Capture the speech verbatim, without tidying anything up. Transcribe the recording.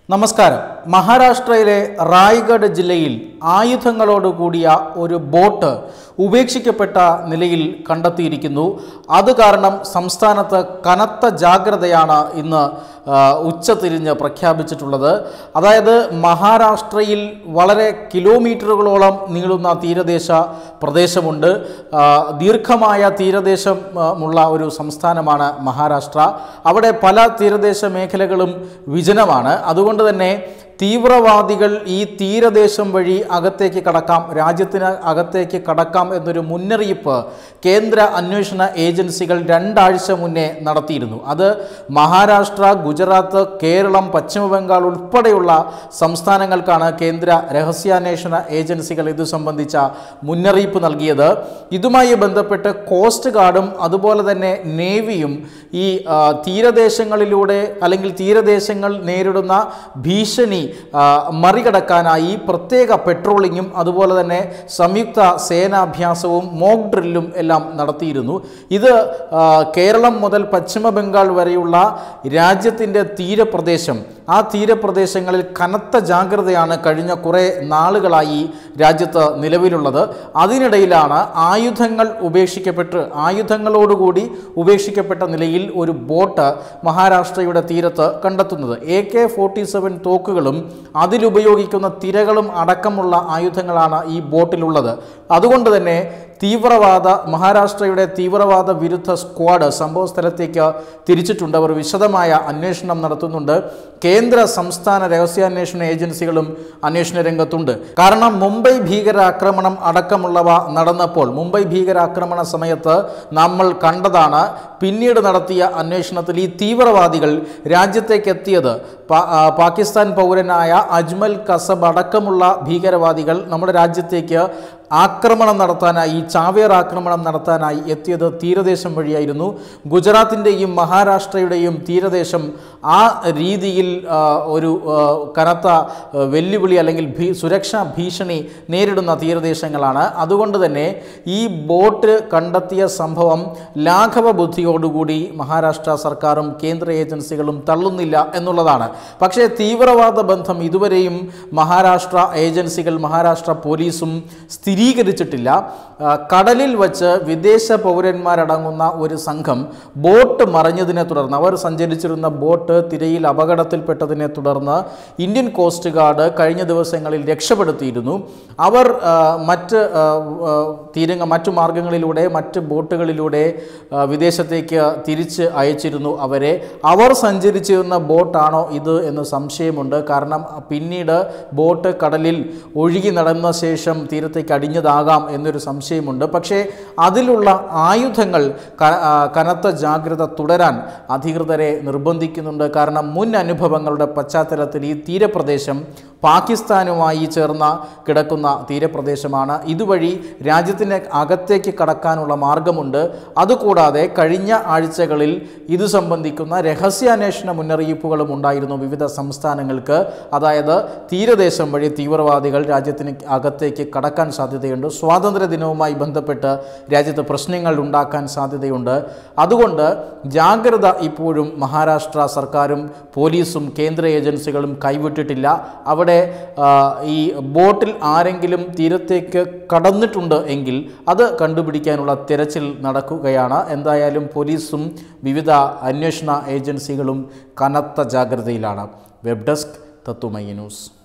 നമസ്കാരം. മഹാരാഷ്ട്രയിലെ റായ്ഗഡ് ജില്ലയിൽ ആയുധങ്ങളോട് കൂടിയ ഒരു ബോട്ട് ഉപേക്ഷിക്കപ്പെട്ട നിലയിൽ കണ്ടെത്തിയിരിക്കുന്നു. അത് കാരണം സംസ്ഥാനത്ത് കനത്ത ജാഗ്രതയാണ് ഇന്ന് ഉച്ചതിരിഞ്ഞ് പ്രഖ്യാപിച്ചിട്ടുള്ളത്. അതായത് മഹാരാഷ്ട്രയിൽ വളരെ കിലോമീറ്ററുകളോളം നീളുന്ന തീരദേശ പ്രദേശമുണ്ട്. ദീർഘമായ തീരദേശമുള്ള ഒരു സംസ്ഥാനമാണ് മഹാരാഷ്ട്ര. അവിടെ പല തീരദേശ മേഖലകളും വിജനമാണ്. അതുകൊണ്ട് തന്നെ തീവ്രവാദികൾ ഈ തീരദേശം വഴി അകത്തേക്ക് കടക്കാം, രാജ്യത്തിന് അകത്തേക്ക് കടക്കാം എന്നൊരു മുന്നറിയിപ്പ് കേന്ദ്ര അന്വേഷണ ഏജൻസികൾ രണ്ടാഴ്ച മുന്നേ നടത്തിയിരുന്നു. അത് മഹാരാഷ്ട്ര, ഗുജറാത്ത്, കേരളം, പശ്ചിമ ബംഗാൾ ഉൾപ്പെടെയുള്ള സംസ്ഥാനങ്ങൾക്കാണ് കേന്ദ്ര രഹസ്യാന്വേഷണ ഏജൻസികൾ ഇത് സംബന്ധിച്ച മുന്നറിയിപ്പ് നൽകിയത്. ഇതുമായി ബന്ധപ്പെട്ട് കോസ്റ്റ് ഗാർഡും അതുപോലെ തന്നെ നേവിയും ഈ തീരദേശങ്ങളിലൂടെ അല്ലെങ്കിൽ തീരദേശങ്ങൾ നേരിടുന്ന ഭീഷണി മറികടക്കാനായി പ്രത്യേക പെട്രോളിങ്ങും അതുപോലെ തന്നെ സംയുക്ത സേനാഭ്യാസവും മോക്ക് ഡ്രില്ലും എല്ലാം നടത്തിയിരുന്നു. ഇത് കേരളം മുതൽ പശ്ചിമ ബംഗാൾ വരെയുള്ള രാജ്യത്തിൻ്റെ തീരപ്രദേശം, ആ തീരപ്രദേശങ്ങളിൽ കനത്ത ജാഗ്രതയാണ് കഴിഞ്ഞ കുറേ നാളുകളായി രാജ്യത്ത് നിലവിലുള്ളത്. അതിനിടയിലാണ് ആയുധങ്ങൾ ഉപേക്ഷിക്കപ്പെട്ട് ആയുധങ്ങളോടുകൂടി ഉപേക്ഷിക്കപ്പെട്ട നിലയിൽ ഒരു ബോട്ട് മഹാരാഷ്ട്രയുടെ തീരത്ത് കണ്ടെത്തുന്നത്. എ കെ ഫോർട്ടി സെവൻ തോക്കുകളും അതിലുപയോഗിക്കുന്ന തിരകളും അടക്കമുള്ള ആയുധങ്ങളാണ് ഈ ബോട്ടിലുള്ളത്. അതുകൊണ്ട് തന്നെ തീവ്രവാദ മഹാരാഷ്ട്രയുടെ തീവ്രവാദ വിരുദ്ധ സ്ക്വാഡ് സംഭവ സ്ഥലത്തേക്ക് തിരിച്ചിട്ടുണ്ട്. അവർ വിശദമായ അന്വേഷണം നടത്തുന്നുണ്ട്. കേന്ദ്ര സംസ്ഥാന രഹസ്യാന്വേഷണ ഏജൻസികളും അന്വേഷണ രംഗത്തുണ്ട്. കാരണം മുംബൈ ഭീകരാക്രമണം അടക്കമുള്ളവ നടന്നപ്പോൾ മുംബൈ ഭീകരാക്രമണ സമയത്ത് നമ്മൾ കണ്ടതാണ്, പിന്നീട് നടത്തിയ അന്വേഷണത്തിൽ ഈ തീവ്രവാദികൾ രാജ്യത്തേക്ക് എത്തിയത് പാകിസ്ഥാൻ പൗരനായ അജ്മൽ കസബ് അടക്കമുള്ള ഭീകരവാദികൾ നമ്മുടെ രാജ്യത്തേക്ക് ആക്രമണം നടത്താനായി, ചാവേർ ആക്രമണം നടത്താനായി എത്തിയത് തീരദേശം വഴിയായിരുന്നു. ഗുജറാത്തിൻ്റെയും മഹാരാഷ്ട്രയുടെയും തീരദേശം ആ രീതിയിൽ ഒരു കനത്ത വെല്ലുവിളി അല്ലെങ്കിൽ ഭീ സുരക്ഷാ ഭീഷണി നേരിടുന്ന തീരദേശങ്ങളാണ്. അതുകൊണ്ട് തന്നെ ഈ ബോട്ട് കണ്ടെത്തിയ സംഭവം ലാഘവ ബുദ്ധിയോടുകൂടി മഹാരാഷ്ട്ര സർക്കാരും കേന്ദ്ര ഏജൻസികളും തള്ളുന്നില്ല എന്നുള്ളതാണ്. പക്ഷേ തീവ്രവാദ ബന്ധം ഇതുവരെയും മഹാരാഷ്ട്ര ഏജൻസികൾ, മഹാരാഷ്ട്ര പോലീസും സ്ഥിരീകരിച്ചിട്ടില്ല. കടലിൽ വച്ച് വിദേശ പൗരന്മാരടങ്ങുന്ന ഒരു സംഘം ബോട്ട് മറിഞ്ഞതിനെ തുടർന്ന്, അവർ സഞ്ചരിച്ചിരുന്ന ബോട്ട് തിരയിൽ അപകടത്തിൽപ്പെട്ടതിനെ തുടർന്ന് ഇന്ത്യൻ കോസ്റ്റ് ഗാർഡ് കഴിഞ്ഞ ദിവസങ്ങളിൽ രക്ഷപ്പെടുത്തിയിരുന്നു. അവർ മറ്റ് തീരങ്ങ മറ്റു മാർഗങ്ങളിലൂടെ മറ്റ് ബോട്ടുകളിലൂടെ വിദേശത്തേക്ക് തിരിച്ച് അയച്ചിരുന്നു അവരെ. അവർ സഞ്ചരിച്ചിരുന്ന ബോട്ടാണോ ഇത് എന്ന് സംശയമുണ്ട്. കാരണം പിന്നീട് ബോട്ട് കടലിൽ ഒഴുകി നടന്ന ശേഷം തീരത്തേക്ക് അടിഞ്ഞതാകാം എന്നൊരു സംശയമുണ്ട്. പക്ഷേ അതിലുള്ള ആയുധങ്ങൾ കനത്ത ജാഗ്രത തുടരാൻ അധികൃതരെ നിർബന്ധിക്കുന്നുണ്ട്. കാരണം മുൻ അനുഭവങ്ങളുടെ പശ്ചാത്തലത്തിൽ ഈ തീരപ്രദേശം പാകിസ്ഥാനുമായി ചേർന്ന് കിടക്കുന്ന തീരപ്രദേശമാണ്. ഇതുവഴി രാജ്യത്തിന് അകത്തേക്ക് കടക്കാനുള്ള മാർഗമുണ്ട്. അതുകൂടാതെ കഴിഞ്ഞ ആഴ്ചകളിൽ ഇത് സംബന്ധിക്കുന്ന രഹസ്യാന്വേഷണ മുന്നറിയിപ്പുകളും ഉണ്ടായിരുന്നു വിവിധ സംസ്ഥാനങ്ങൾക്ക്. അതായത് തീരദേശം വഴി തീവ്രവാദികൾ രാജ്യത്തിന് അകത്തേക്ക് കടക്കാൻ സാധ്യതയുണ്ട്, സ്വാതന്ത്ര്യ ദിനവുമായി ബന്ധപ്പെട്ട് രാജ്യത്ത് പ്രശ്നങ്ങൾ ഉണ്ടാക്കാൻ സാധ്യതയുണ്ട്. അതുകൊണ്ട് ജാഗ്രത ഇപ്പോഴും മഹാരാഷ്ട്ര സർക്കാരും പോലീസും കേന്ദ്ര ഏജൻസികളും കൈവിട്ടിട്ടില്ല. അവിടെ ഈ ബോട്ടിൽ ആരെങ്കിലും തീരത്തേക്ക് കടന്നിട്ടുണ്ട് എങ്കിൽ അത് കണ്ടുപിടിക്കാനുള്ള തിരച്ചിൽ നടക്കുകയാണ്. എന്തായാലും പോലീസും വിവിധ അന്വേഷണ ഏജൻസികളും കനത്ത ജാഗ്രതയിലാണ്. വെബ് ഡെസ്ക് തത്തുമൈ ന്യൂസ്.